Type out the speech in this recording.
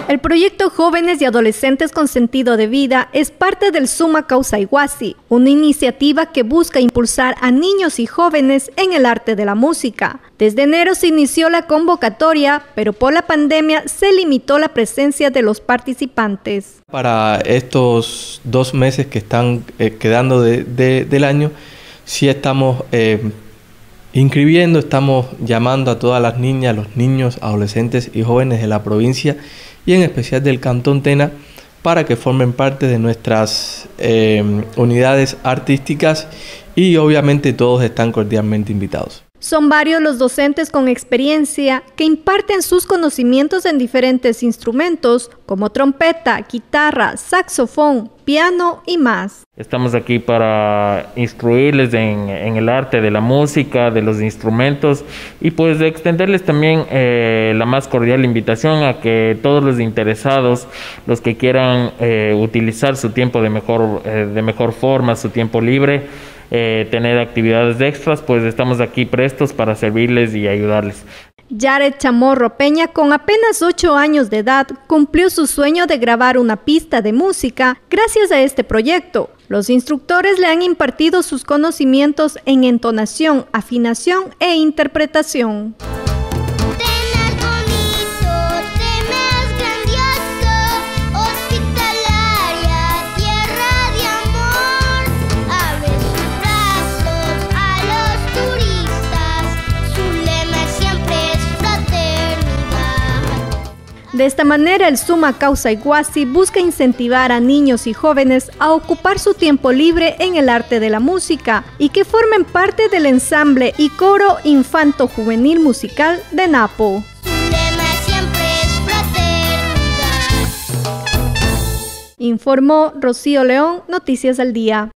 El proyecto Jóvenes y Adolescentes con Sentido de Vida es parte del Summa Causa Iguasi, una iniciativa que busca impulsar a niños y jóvenes en el arte de la música. Desde enero se inició la convocatoria, pero por la pandemia se limitó la presencia de los participantes. Para estos 2 meses que están quedando del año, sí estamos inscribiendo, estamos llamando a todas las niñas, los niños, adolescentes y jóvenes de la provincia y en especial del Cantón Tena para que formen parte de nuestras unidades artísticas y obviamente todos están cordialmente invitados. Son varios los docentes con experiencia que imparten sus conocimientos en diferentes instrumentos como trompeta, guitarra, saxofón, piano y más. Estamos aquí para instruirles en el arte de la música, de los instrumentos y pues de extenderles también la más cordial invitación a que todos los interesados, los que quieran utilizar su tiempo de mejor forma, su tiempo libre, tener actividades extras, pues estamos aquí prestos para servirles y ayudarles. Yaret Chamorro Peña, con apenas 8 años de edad, cumplió su sueño de grabar una pista de música gracias a este proyecto. Los instructores le han impartido sus conocimientos en entonación, afinación e interpretación. De esta manera, el Summa Causa Iguasi busca incentivar a niños y jóvenes a ocupar su tiempo libre en el arte de la música y que formen parte del ensamble y coro infanto-juvenil musical de Napo. Informó Rocío León, Noticias al Día.